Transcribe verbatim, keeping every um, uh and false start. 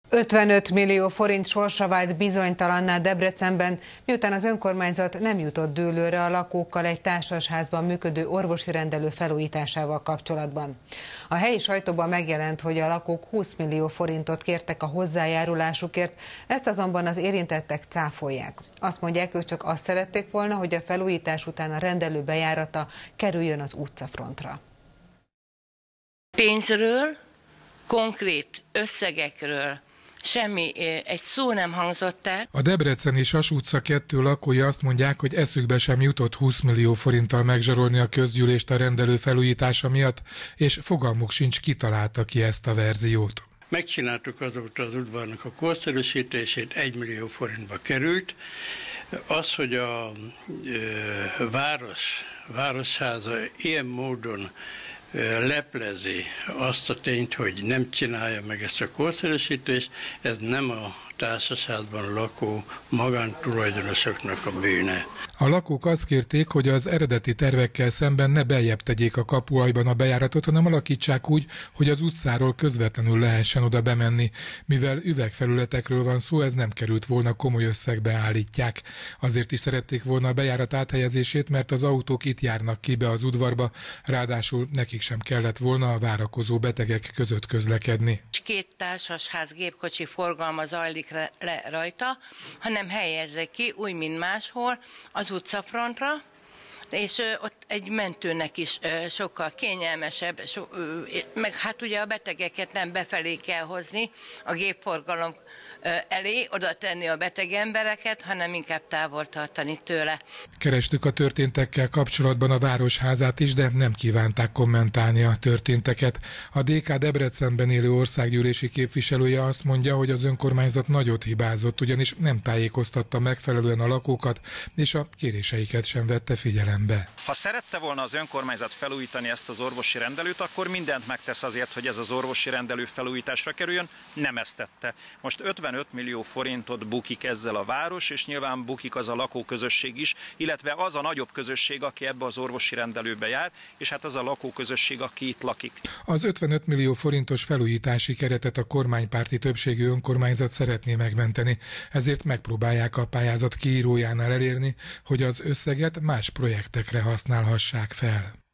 ötvenöt millió forint sorsa vált bizonytalanná Debrecenben, miután az önkormányzat nem jutott dűlőre a lakókkal egy társasházban működő orvosi rendelő felújításával kapcsolatban. A helyi sajtóban megjelent, hogy a lakók húsz millió forintot kértek a hozzájárulásukért, ezt azonban az érintettek cáfolják. Azt mondják, ők csak azt szerették volna, hogy a felújítás után a rendelő bejárata kerüljön az utcafrontra. Pénzről, konkrét összegekről semmi, egy szó nem hangzott el. A debreceni Sas utca kettő lakói azt mondják, hogy eszükbe sem jutott húsz millió forinttal megzsarolni a közgyűlést a rendelő felújítása miatt, és fogalmuk sincs, kitalálta ki ezt a verziót. Megcsináltuk azóta az udvarnak a korszerűsítését, egy millió forintba került. Az, hogy a e, város, városháza ilyen módon leplezi azt a tényt, hogy nem csinálja meg ezt a korszerűsítést, ez nem a társasházban lakó magántulajdonosoknak a bűne. A lakók azt kérték, hogy az eredeti tervekkel szemben ne beljebb tegyék a kapuajban a bejáratot, hanem alakítsák úgy, hogy az utcáról közvetlenül lehessen oda bemenni. Mivel üvegfelületekről van szó, ez nem került volna komoly összegbe, állítják. Azért is szerették volna a bejárat áthelyezését, mert az autók itt járnak ki be az udvarba, ráadásul nekik sem kellett volna a várakozó betegek között közlekedni. Két társasház gépkocsi forgalma zajlik le rajta, hanem helyezzek ki, úgy, mint máshol, az utcafrontra, és ott egy mentőnek is sokkal kényelmesebb, so, meg hát ugye a betegeket nem befelé kell hozni a gépforgalom elé, oda tenni a beteg embereket, hanem inkább távol tartani tőle. Kerestük a történtekkel kapcsolatban a városházát is, de nem kívánták kommentálni a történteket. A dé ká Debrecenben élő országgyűlési képviselője azt mondja, hogy az önkormányzat nagyot hibázott, ugyanis nem tájékoztatta megfelelően a lakókat, és a kéréseiket sem vette figyelembe. Ha szerette volna az önkormányzat felújítani ezt az orvosi rendelőt, akkor mindent megtesz azért, hogy ez az orvosi rendelő felújításra kerüljön, nem ezt tette. Most ötvenöt millió forintot bukik ezzel a város, és nyilván bukik az a lakóközösség is, illetve az a nagyobb közösség, aki ebbe az orvosi rendelőbe jár, és hát az a lakóközösség, aki itt lakik. Az ötvenöt millió forintos felújítási keretet a kormánypárti többségű önkormányzat szeretné megmenteni, ezért megpróbálják a pályázat kiírójánál elérni, hogy az összeget más projektekre használhassák fel.